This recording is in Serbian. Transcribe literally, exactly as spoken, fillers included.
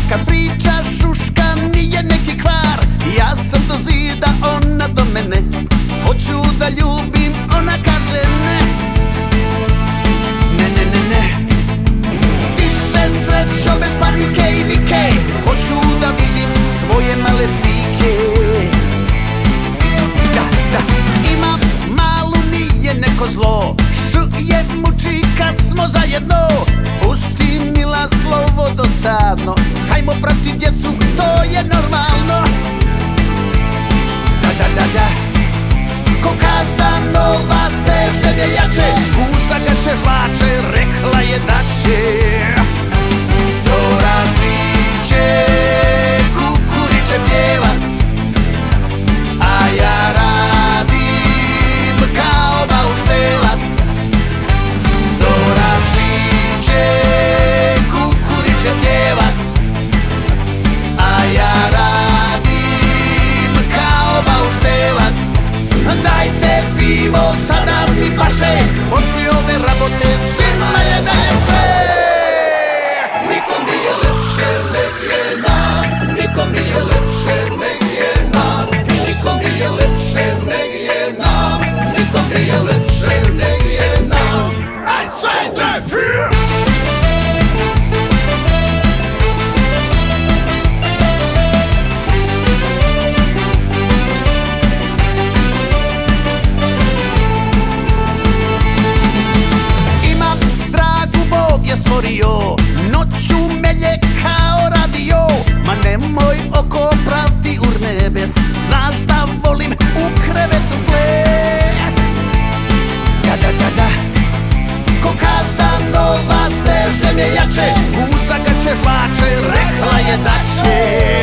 Kad priča šuška nije neki kvar, ja sam do zida, ona do mene. Hoću da ljubim, ona kaže ne. Ne, ne, ne, ne. Više srećo bez panike i vike, hoću da vidim tvoje male sike. Da, da, imam malu, nije neko zlo, š je muči kad smo zajedno. Pusti mila slovo dosadno, hajmo prati djecu, to je normalno. Da, da, da, da. Ko Kazanova steže je jače, uzagače žvače, rekla je da će. Zora sviće, kukuriće pjevac, a ja radim kao bauštelac. Zora sviće, kukuriće pjevac, a ja radim kao bauštelac. Dajte pivo, sada mi paše, posle ove rabote svima je najlepše. Nikom nije lepše negdje nam, nikom nije lepše negdje nam, nikom nije lepše negdje nam, nikom nije lepše negdje nam. Ein, zwei, drei, vier! Noću melje kao radio, ma nemoj oko pravdi urnebes, znaš da volim u krevetu ples. Da, da, da, da. Ko Kazanova steže je jače, uzagače žvače, rekla je da će.